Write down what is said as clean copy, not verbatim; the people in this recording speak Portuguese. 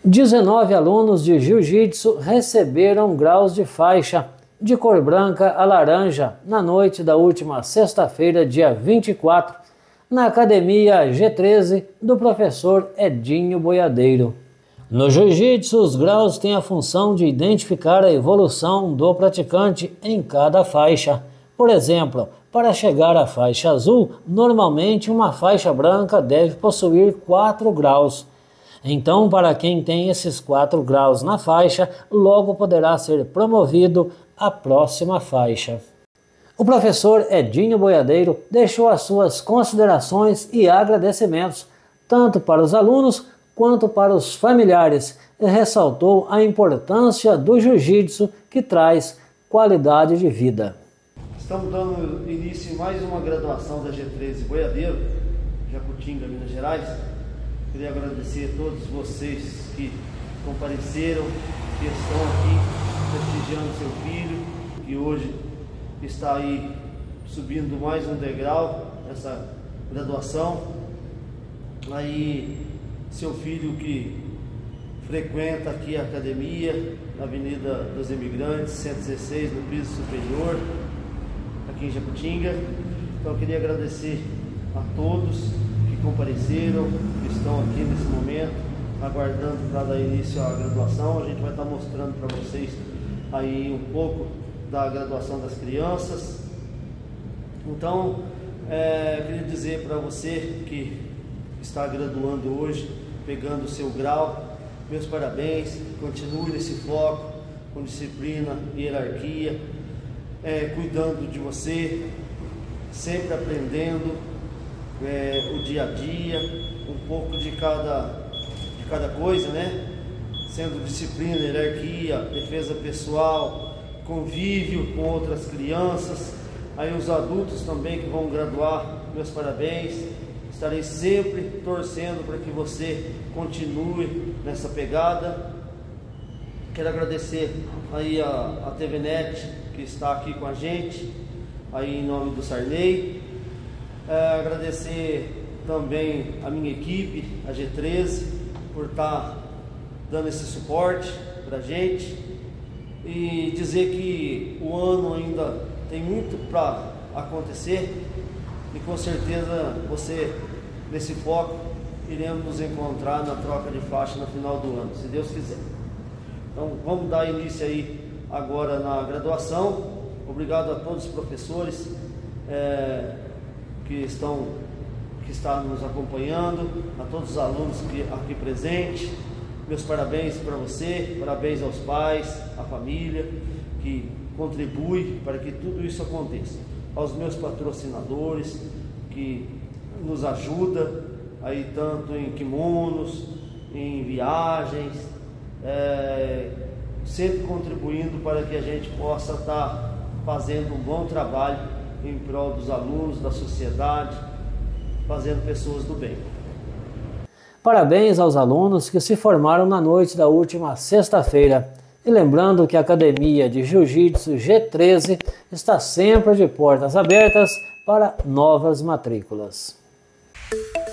19 alunos de Jiu-Jitsu receberam graus de faixa de cor branca a laranja na noite da última sexta-feira, dia 24, na Academia G13 do professor Edinho Boiadeiro. No Jiu-Jitsu, os graus têm a função de identificar a evolução do praticante em cada faixa. Por exemplo, para chegar à faixa azul, normalmente uma faixa branca deve possuir 4 graus. Então, para quem tem esses 4 graus na faixa, logo poderá ser promovido à próxima faixa. O professor Edinho Boiadeiro deixou as suas considerações e agradecimentos, tanto para os alunos quanto para os familiares, e ressaltou a importância do jiu-jitsu que traz qualidade de vida. Estamos dando início em mais uma graduação da G13 Boiadeiro, Jacutinga, Minas Gerais. Queria agradecer a todos vocês que compareceram, que estão aqui prestigiando seu filho, que hoje está aí subindo mais um degrau nessa graduação. Aí seu filho que frequenta aqui a academia, na Avenida dos Imigrantes, 116, no piso superior, aqui em Jacutinga. Então eu queria agradecer a todos que compareceram, que estão aqui nesse momento, aguardando para dar início à graduação. A gente vai estar mostrando para vocês aí um pouco da graduação das crianças. Então, queria dizer para você que está graduando hoje, pegando o seu grau, meus parabéns, continue nesse foco, com disciplina e hierarquia, cuidando de você, sempre aprendendo o dia a dia, um pouco de cada coisa, né? Sendo disciplina, hierarquia, defesa pessoal, convívio com outras crianças, aí os adultos também que vão graduar, meus parabéns. Estarei sempre torcendo para que você continue nessa pegada. Quero agradecer aí a TV Net, que está aqui com a gente, aí em nome do Sarney. Agradecer também a minha equipe, a G13, por estar dando esse suporte para a gente. E dizer que o ano ainda tem muito para acontecer. E com certeza você, nesse foco, iremos nos encontrar na troca de faixa no final do ano, se Deus quiser. Então vamos dar início aí agora na graduação. Obrigado a todos os professores que estão nos acompanhando, a todos os alunos aqui presentes. Meus parabéns para você, parabéns aos pais, à família que contribui para que tudo isso aconteça. Aos meus patrocinadores que nos ajudam aí tanto em kimonos, em viagens, sempre contribuindo para que a gente possa estar fazendo um bom trabalho em prol dos alunos, da sociedade, fazendo pessoas do bem. Parabéns aos alunos que se formaram na noite da última sexta-feira. E lembrando que a Academia de Jiu-Jitsu G13 está sempre de portas abertas para novas matrículas.